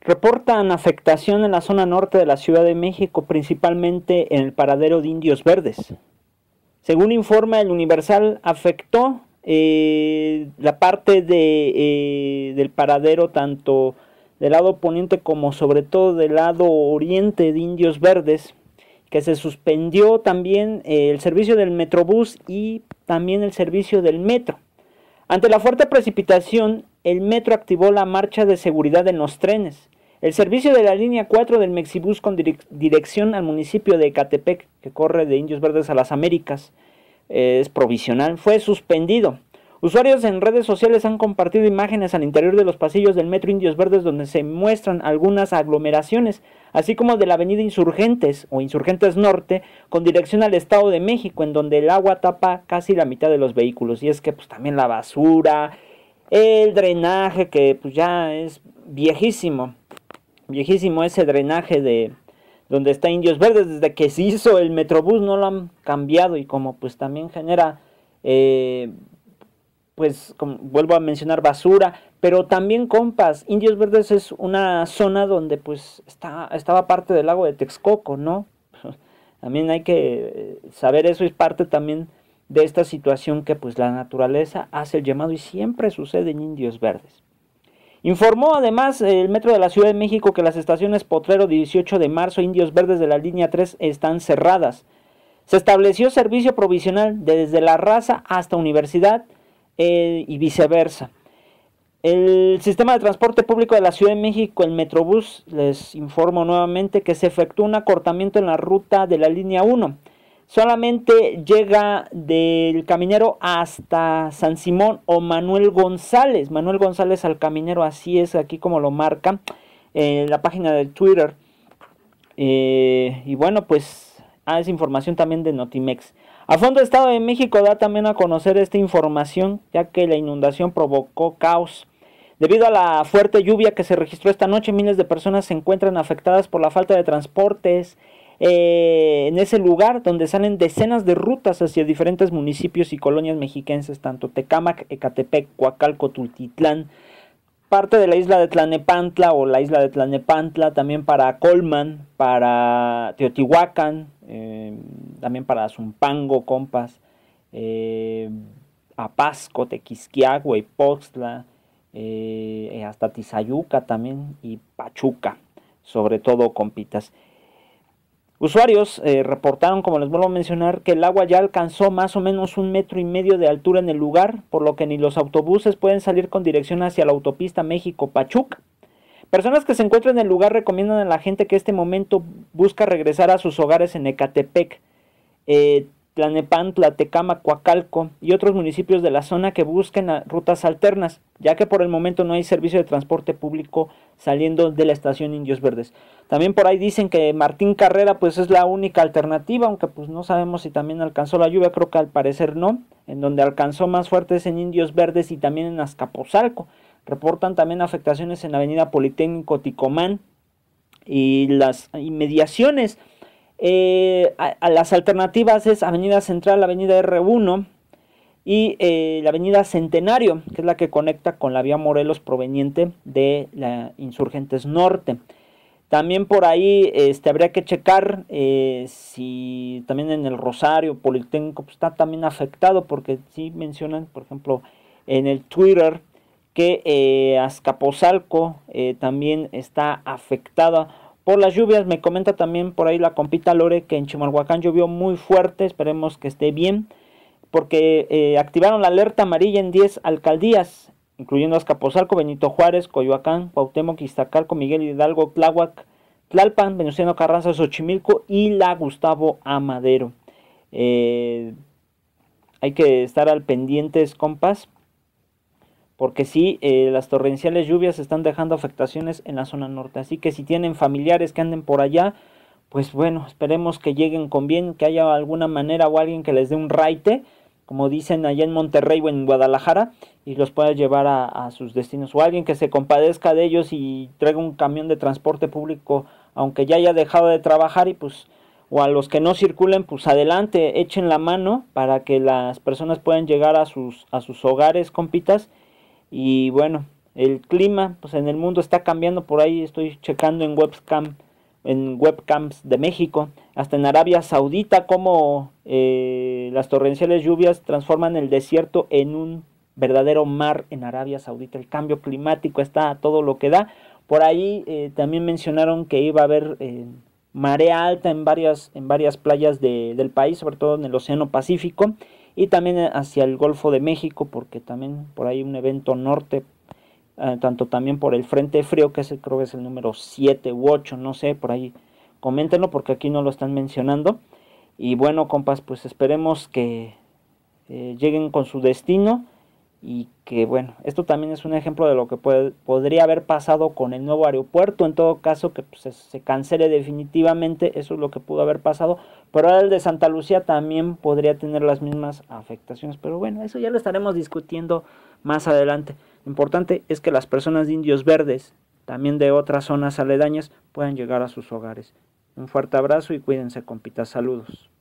Reportan afectación en la zona norte de la Ciudad de México, principalmente en el paradero de Indios Verdes. Según informa el Universal, afectó la parte del paradero tanto del lado poniente como sobre todo del lado oriente de Indios Verdes, que se suspendió también el servicio del Metrobús y también el servicio del metro. Ante la fuerte precipitación, el metro activó la marcha de seguridad en los trenes. El servicio de la línea 4 del Mexibus con dirección al municipio de Ecatepec, que corre de Indios Verdes a las Américas, es provisional, fue suspendido. Usuarios en redes sociales han compartido imágenes al interior de los pasillos del metro Indios Verdes donde se muestran algunas aglomeraciones, así como de la avenida Insurgentes o Insurgentes Norte con dirección al Estado de México, en donde el agua tapa casi la mitad de los vehículos. Y es que pues también la basura, el drenaje que pues ya es viejísimo ese drenaje de donde está Indios Verdes. Desde que se hizo el Metrobús no lo han cambiado, y como pues también genera pues como vuelvo a mencionar, basura, pero también, compas, Indios Verdes es una zona donde pues estaba parte del lago de Texcoco, ¿no? También hay que saber eso, es parte también de esta situación que pues la naturaleza hace el llamado y siempre sucede en Indios Verdes. Informó además el Metro de la Ciudad de México que las estaciones Potrero 18 de marzo e Indios Verdes de la línea 3 están cerradas. Se estableció servicio provisional desde La Raza hasta Universidad y viceversa. El sistema de transporte público de la Ciudad de México, el Metrobús, les informo nuevamente que se efectuó un acortamiento en la ruta de la línea 1. Solamente llega del Caminero hasta San Simón o Manuel González al Caminero, así es aquí como lo marca en la página de Twitter. Y bueno, pues es información también de Notimex. A fondo Estado de México da también a conocer esta información, ya que la inundación provocó caos. Debido a la fuerte lluvia que se registró esta noche, miles de personas se encuentran afectadas por la falta de transportes en ese lugar, donde salen decenas de rutas hacia diferentes municipios y colonias mexiquenses, tanto Tecámac, Ecatepec, Coacalco, Tultitlán, parte de la isla de Tlalnepantla o la isla de Tlalnepantla, también para Colman, para Teotihuacán, también para Zumpango, compas, Apasco, Tequisquiago, Ipostla, hasta Tizayuca también y Pachuca, sobre todo, compitas. Usuarios reportaron, como les vuelvo a mencionar, que el agua ya alcanzó más o menos 1,5 metros de altura en el lugar, por lo que ni los autobuses pueden salir con dirección hacia la autopista México-Pachuca. Personas que se encuentran en el lugar recomiendan a la gente que este momento busca regresar a sus hogares en Ecatepec, Tlalnepantla, Tecámac, Coacalco y otros municipios de la zona que busquen rutas alternas, ya que por el momento no hay servicio de transporte público saliendo de la estación Indios Verdes. También por ahí dicen que Martín Carrera pues es la única alternativa, aunque pues no sabemos si también alcanzó la lluvia, creo que al parecer no. En donde alcanzó más fuerte es en Indios Verdes y también en Azcapotzalco. Reportan también afectaciones en la avenida Politécnico Ticomán y las inmediaciones. A las alternativas es Avenida Central, Avenida R1 y la Avenida Centenario, que es la que conecta con la vía Morelos proveniente de la Insurgentes Norte. También por ahí habría que checar si también en el Rosario Politécnico pues, está también afectado, porque sí mencionan, por ejemplo, en el Twitter que Azcapotzalco también está afectada por las lluvias. Me comenta también por ahí la compita Lore que en Chimalhuacán llovió muy fuerte, esperemos que esté bien, porque activaron la alerta amarilla en 10 alcaldías, incluyendo Azcapotzalco, Benito Juárez, Coyoacán, Cuauhtémoc, Iztacalco, Miguel Hidalgo, Tláhuac, Tlalpan, Venustiano Carranza, Xochimilco y la Gustavo A. Madero. Hay que estar al pendientes, compas, porque sí, las torrenciales lluvias están dejando afectaciones en la zona norte. Así que si tienen familiares que anden por allá, pues bueno, esperemos que lleguen con bien, que haya alguna manera o alguien que les dé un raite, como dicen allá en Monterrey o en Guadalajara, y los pueda llevar a sus destinos. O alguien que se compadezca de ellos y traiga un camión de transporte público, aunque ya haya dejado de trabajar, y pues, o a los que no circulen, pues adelante, echen la mano para que las personas puedan llegar a sus hogares, compitas. Y bueno, El clima, pues en el mundo está cambiando, por ahí estoy checando en webcams de México, hasta en Arabia Saudita, como las torrenciales lluvias transforman el desierto en un verdadero mar en Arabia Saudita. El cambio climático está a todo lo que da. Por ahí también mencionaron que iba a haber marea alta en varias playas del país, sobre todo en el Océano Pacífico y también hacia el Golfo de México, porque también por ahí un evento norte, tanto también por el Frente Frío, que creo que es el número 7 u 8, no sé, por ahí coméntenlo porque aquí no lo están mencionando. Y bueno, compas, pues esperemos que lleguen con su destino y que bueno, esto también es un ejemplo de lo que podría haber pasado con el nuevo aeropuerto, en todo caso que pues, se cancele definitivamente, eso es lo que pudo haber pasado, pero ahora el de Santa Lucía también podría tener las mismas afectaciones, pero bueno, eso ya lo estaremos discutiendo más adelante. Lo importante es que las personas de Indios Verdes, también de otras zonas aledañas, puedan llegar a sus hogares. Un fuerte abrazo y cuídense, compitas, saludos.